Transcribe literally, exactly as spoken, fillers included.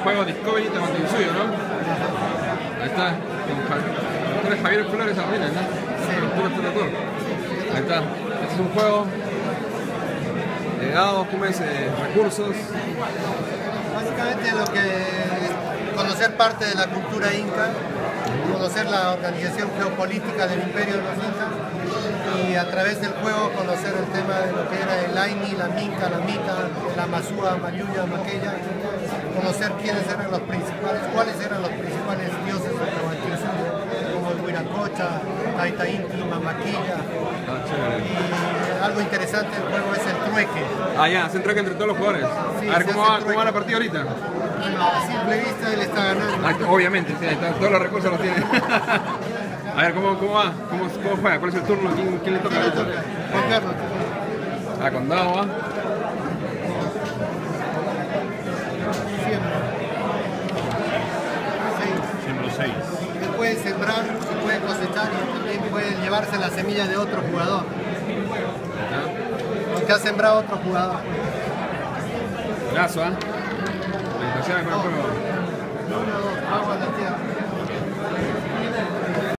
juego Discovery Tamatsuyo, ¿no? Ahí está, con Ja- tú eres Javier Flores Salinas, ¿no? Sí. Tú eres productor. Ahí está, este es un juego de dados, ¿cómo es? Eh, recursos. Básicamente lo que es conocer parte de la cultura inca, conocer la organización geopolítica del imperio de los incas y a través del juego conocer el tema de lo que era el Aini, la Minca, la Mica, la Masúa, Mayuya, Maquella, conocer quiénes eran los principales, cuáles eran los principales dioses de Tahuantinsuyo, como el Huiracocha, Taita Inti, Mamaquilla. Y algo interesante del juego es el trueque. Ah, ya, se entrega entre todos los jugadores. Sí, a ver, se ¿cómo hace va, trueque. ¿cómo va la partida ahorita? A simple vista él está ganando. Ah, obviamente, sí, ahí está, todos los recursos los tiene. A ver, ¿cómo, cómo va? ¿Cómo, ¿Cómo juega? ¿Cuál es el turno? ¿Quién, quién le toca? ¿Quién le toca? Juan Carlos. Ah, con dado, ¿va? Siembra. Siembro seis. Él puede sembrar, puede cosechar y también puede llevarse la semilla de otro jugador. ¿Ya? Lo que ha sembrado otro jugador. Brazo, ¿ah? Felicitaciones con el juego. Uno, dos, agua a la tierra.